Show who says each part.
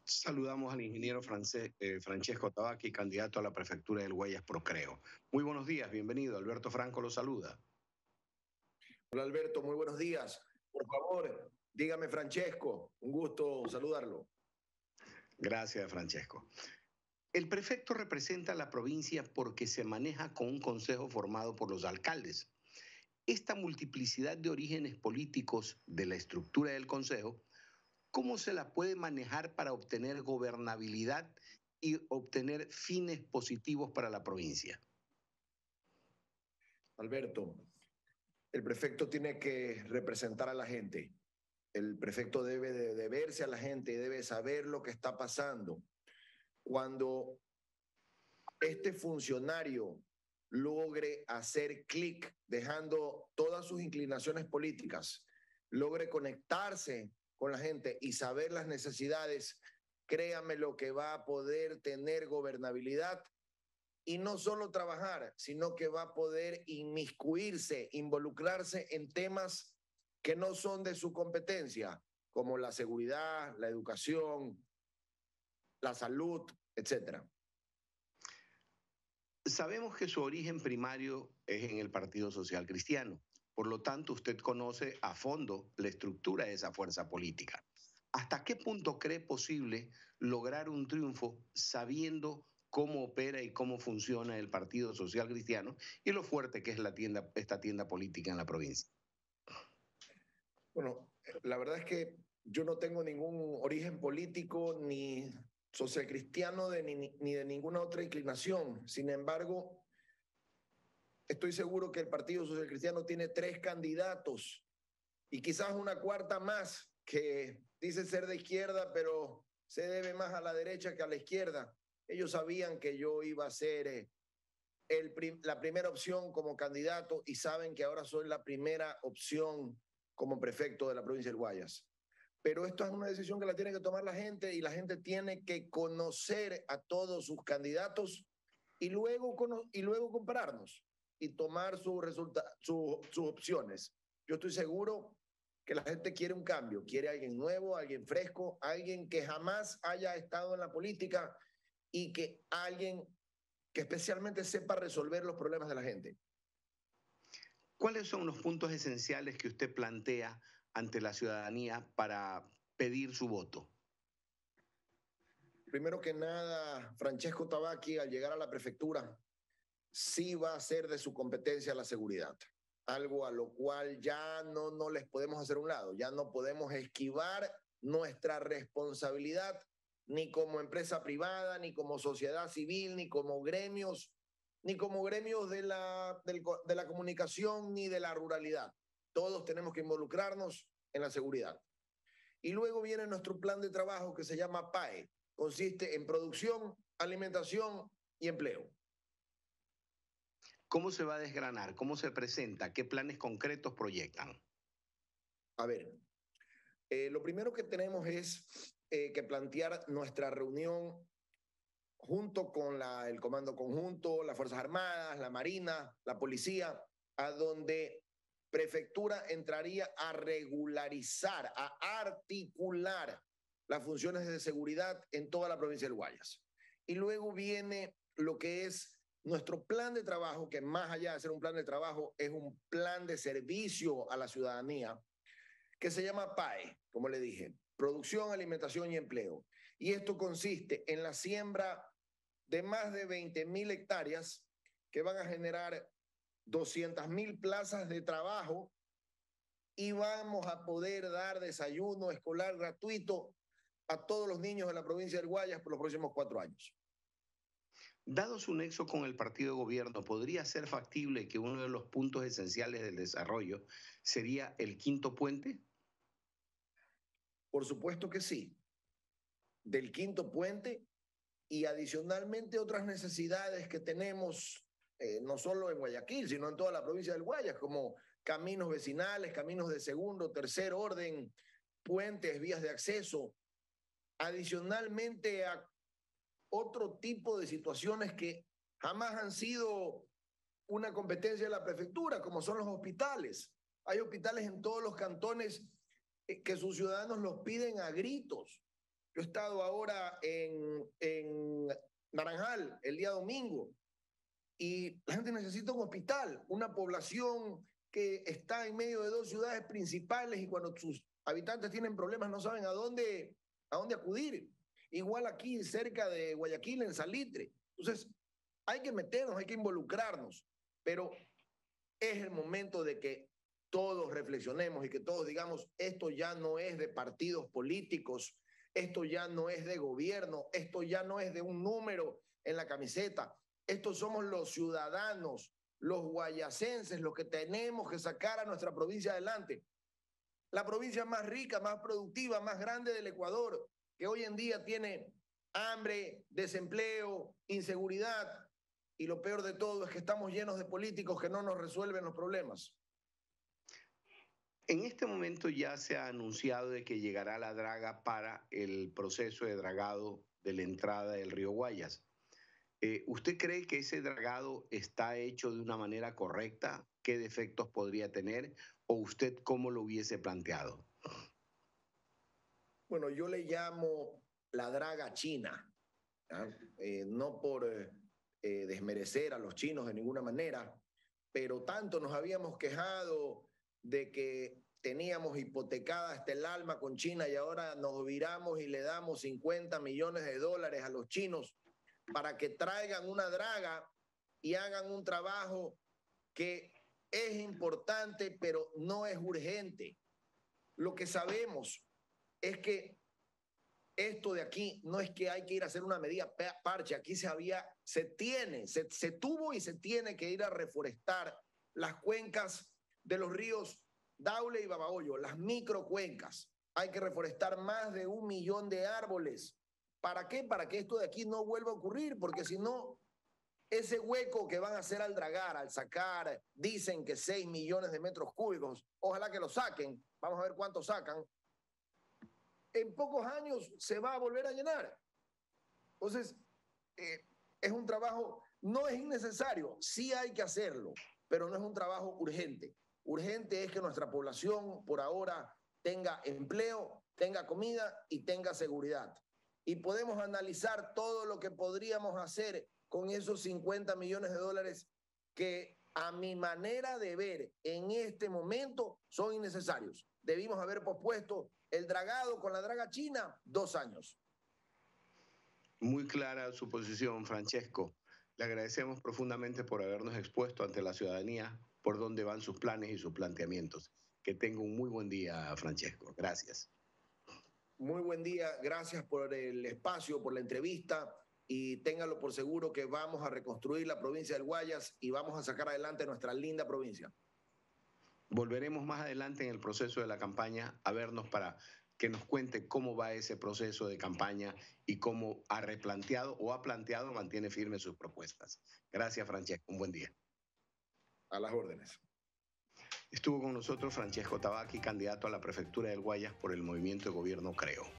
Speaker 1: Saludamos al ingeniero Francesco Tabaqui, candidato a la prefectura del Guayas Procreo. Muy buenos días, bienvenido. Alberto Franco lo saluda.
Speaker 2: Hola Alberto, muy buenos días. Por favor, dígame Francesco, un gusto saludarlo.
Speaker 1: Gracias, Francesco. El prefecto representa a la provincia porque se maneja con un consejo formado por los alcaldes. Esta multiplicidad de orígenes políticos de la estructura del consejo, ¿cómo se la puede manejar para obtener gobernabilidad y obtener fines positivos para la provincia?
Speaker 2: Alberto, el prefecto tiene que representar a la gente. El prefecto debe de deberse a la gente, debe saber lo que está pasando. Cuando este funcionario logre hacer clic, dejando todas sus inclinaciones políticas, logre conectarse con la gente y saber las necesidades, créame lo que va a poder tener gobernabilidad y no solo trabajar, sino que va a poder inmiscuirse, involucrarse en temas que no son de su competencia, como la seguridad, la educación, la salud, etcétera.
Speaker 1: Sabemos que su origen primario es en el Partido Social Cristiano. Por lo tanto, usted conoce a fondo la estructura de esa fuerza política. ¿Hasta qué punto cree posible lograr un triunfo sabiendo cómo opera y cómo funciona el Partido Social Cristiano y lo fuerte que es esta tienda política en la provincia?
Speaker 2: Bueno, la verdad es que yo no tengo ningún origen político ni socialcristiano ni de ninguna otra inclinación. Sin embargo, estoy seguro que el Partido Social Cristiano tiene tres candidatos y quizás una cuarta más que dice ser de izquierda, pero se debe más a la derecha que a la izquierda. Ellos sabían que yo iba a ser la primera opción como candidato y saben que ahora soy la primera opción como prefecto de la provincia del Guayas. Pero esto es una decisión que la tiene que tomar la gente y la gente tiene que conocer a todos sus candidatos y luego compararnos y tomar sus opciones. Yo estoy seguro que la gente quiere un cambio, quiere alguien nuevo, alguien fresco, alguien que jamás haya estado en la política y que alguien que especialmente sepa resolver los problemas de la gente.
Speaker 1: ¿Cuáles son los puntos esenciales que usted plantea ante la ciudadanía para pedir su voto?
Speaker 2: Primero que nada, Francesco Tabaqui, al llegar a la prefectura, sí va a ser de su competencia la seguridad, algo a lo cual ya no les podemos hacer un lado, ya no podemos esquivar nuestra responsabilidad ni como empresa privada, ni como sociedad civil, ni como gremios de la comunicación, ni de la ruralidad. Todos tenemos que involucrarnos en la seguridad. Y luego viene nuestro plan de trabajo que se llama PAE. Consiste en producción, alimentación y empleo.
Speaker 1: ¿Cómo se va a desgranar? ¿Cómo se presenta? ¿Qué planes concretos proyectan?
Speaker 2: A ver, lo primero que tenemos es que plantear nuestra reunión junto con el Comando Conjunto, las Fuerzas Armadas, la Marina, la Policía, a donde Prefectura entraría a regularizar, a articular las funciones de seguridad en toda la provincia del Guayas. Y luego viene lo que es nuestro plan de trabajo, que más allá de ser un plan de trabajo, es un plan de servicio a la ciudadanía, que se llama PAE, como le dije, Producción, Alimentación y Empleo. Y esto consiste en la siembra de más de 20,000 hectáreas que van a generar 200,000 plazas de trabajo y vamos a poder dar desayuno escolar gratuito a todos los niños de la provincia del Guayas por los próximos 4 años.
Speaker 1: Dado su nexo con el partido de gobierno, ¿podría ser factible que uno de los puntos esenciales del desarrollo sería el quinto puente?
Speaker 2: Por supuesto que sí. Del quinto puente y adicionalmente otras necesidades que tenemos no solo en Guayaquil, sino en toda la provincia del Guayas, como caminos vecinales, caminos de segundo, tercer orden, puentes, vías de acceso, adicionalmente a otro tipo de situaciones que jamás han sido una competencia de la prefectura, como son los hospitales. Hay hospitales en todos los cantones que sus ciudadanos los piden a gritos. Yo he estado ahora en Naranjal el día domingo y la gente necesita un hospital, una población que está en medio de dos ciudades principales y cuando sus habitantes tienen problemas no saben a dónde acudir. Igual aquí cerca de Guayaquil, en Salitre. Entonces, hay que meternos, hay que involucrarnos, pero es el momento de que todos reflexionemos y que todos digamos, esto ya no es de partidos políticos, esto ya no es de gobierno, esto ya no es de un número en la camiseta, estos somos los ciudadanos, los guayacenses, los que tenemos que sacar a nuestra provincia adelante. La provincia más rica, más productiva, más grande del Ecuador, que hoy en día tiene hambre, desempleo, inseguridad, y lo peor de todo es que estamos llenos de políticos que no nos resuelven los problemas.
Speaker 1: En este momento ya se ha anunciado de que llegará la draga para el proceso de dragado de la entrada del río Guayas. ¿Usted cree que ese dragado está hecho de una manera correcta? ¿Qué defectos podría tener? ¿O usted cómo lo hubiese planteado?
Speaker 2: Bueno, yo le llamo la draga china, no por desmerecer a los chinos de ninguna manera, pero tanto nos habíamos quejado de que teníamos hipotecada hasta el alma con China y ahora nos viramos y le damos 50 millones de dólares a los chinos para que traigan una draga y hagan un trabajo que es importante, pero no es urgente. Lo que sabemos es que esto de aquí no es que hay que ir a hacer una medida parche, aquí se tuvo y se tiene que ir a reforestar las cuencas de los ríos Daule y Babahoyo, las microcuencas. Hay que reforestar más de 1 millón de árboles. ¿Para qué? Para que esto de aquí no vuelva a ocurrir, porque si no, ese hueco que van a hacer al dragar, al sacar, dicen que 6 millones de metros cúbicos, ojalá que lo saquen, vamos a ver cuánto sacan, en pocos años se va a volver a llenar. Entonces, es un trabajo, no es innecesario, sí hay que hacerlo, pero no es un trabajo urgente. Urgente es que nuestra población por ahora tenga empleo, tenga comida y tenga seguridad. Y podemos analizar todo lo que podríamos hacer con esos 50 millones de dólares que a mi manera de ver en este momento son innecesarios. Debimos haber pospuesto el dragado con la draga china 2 años.
Speaker 1: Muy clara su posición, Francesco. Le agradecemos profundamente por habernos expuesto ante la ciudadanía por dónde van sus planes y sus planteamientos. Que tenga un muy buen día, Francesco. Gracias.
Speaker 2: Muy buen día, gracias por el espacio, por la entrevista y téngalo por seguro que vamos a reconstruir la provincia del Guayas y vamos a sacar adelante nuestra linda provincia.
Speaker 1: Volveremos más adelante en el proceso de la campaña a vernos para que nos cuente cómo va ese proceso de campaña y cómo ha replanteado o ha planteado, mantiene firmes sus propuestas. Gracias, Francesco. Un buen día.
Speaker 2: A las órdenes.
Speaker 1: Estuvo con nosotros Francesco Tabaqui, candidato a la prefectura del Guayas por el Movimiento de Gobierno Creo.